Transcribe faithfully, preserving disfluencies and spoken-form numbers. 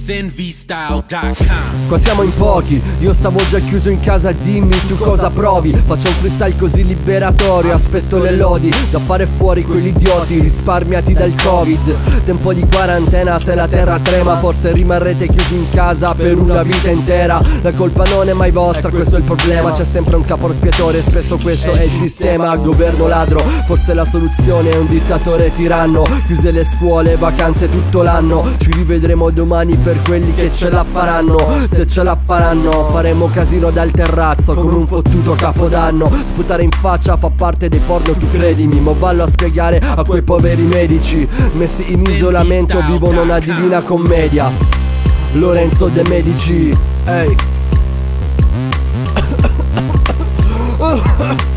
Zenvstyle punto com. Qua siamo in pochi, io stavo già chiuso in casa, dimmi tu cosa provi. Faccio un freestyle così liberatorio, aspetto le lodi da fare fuori quegli idioti risparmiati dal covid. Tempo di quarantena, se la terra trema forse rimarrete chiusi in casa per una vita intera. La colpa non è mai vostra, questo è il problema. C'è sempre un capo espiatore, spesso questo è il sistema. Governo ladro, forse la soluzione è un dittatore tiranno. Chiuse le scuole, vacanze tutto l'anno. Ci rivedremo domani per quelli che ce la faranno. Se ce la faranno faremo casino dal terrazzo con un fottuto capodanno. Sputare in faccia fa parte dei porno, tu credimi. Mo vallo a spiegare a quei poveri medici messi in isolamento, vivono una divina commedia. Lorenzo De Medici, ehi.